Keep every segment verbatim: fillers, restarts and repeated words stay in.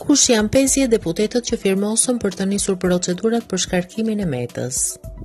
Kush janë pesëdhjetë deputetët që firmosën për të nisur procedurat për shkarkimin e Metës?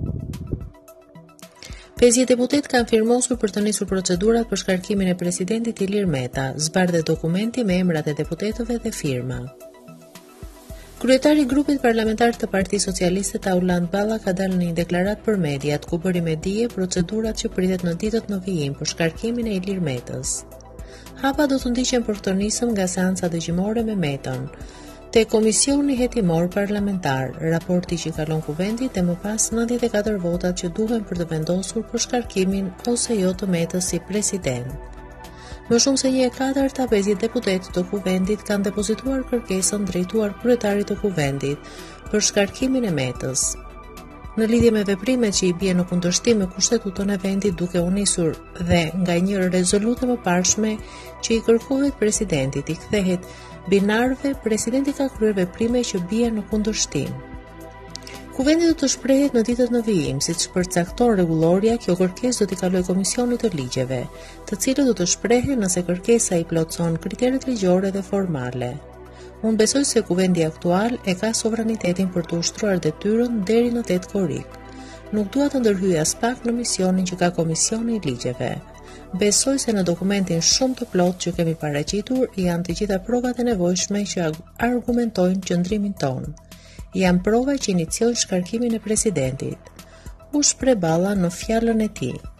pesëdhjetë deputet kanë firmosur për të nisur procedurat për shkarkimin e presidentit Ilir Meta, zbardhet dokumenti me emrat e deputetëve dhe firma. Kryetari i grupit parlamentar të Partisë Socialiste Tauland Balla ka dalë në një deklaratë për mediat ku bëri me dije procedurat që pritet në ditët në vijim për shkarkimin e Ilir Metës. Hapa do të ndiqen për këtë nisëm nga seanca dëgjimore me Metën, te Komisioni Hetimor Parlamentar, raporti që kalon kuvendit e më pas nëntëdhjetë e katër votat që duhen për të vendosur për shkarkimin ose jo të Metës si president. Më shumë se një e katërt të pesëdhjetë deputetë të kuvendit kanë depozituar kërkesën drejtuar kryetarit të kuvendit për shkarkimin e Metës. Në lidhje me veprimet që i bie në kundërshtim me kushtetutën e vendit duke u nisur dhe nga një rezolutë e mëparshme që i kërkohet presidentit i kthehet binarve, presidenti ka kryer veprime që bien në kundërshtim. Kuvendi do të shprehet në ditët në vijim, siç përcakton rregullorja, kjo kërkesë do t'i kalojë Komisionit të Ligjeve, të cilët do të shprehen nëse kërkesa i plotëson kriteret ligjore dhe formale. Unë besoj se kuvendi aktual e ka sovranitetin për të ushtruar detyrën deri në tetë korrik. Nuk dua të ndërhyj as pak në misionin që ka Komisioni i Ligjeve. Besoj se në dokumentin shumë të plotë që kemi paraqitur janë të gjitha provat e nevojshme që argumentojnë qëndrimin tonë. Janë prova që iniciojnë shkarkimin e presidentit. U shpreh Balla në fjalën e tij.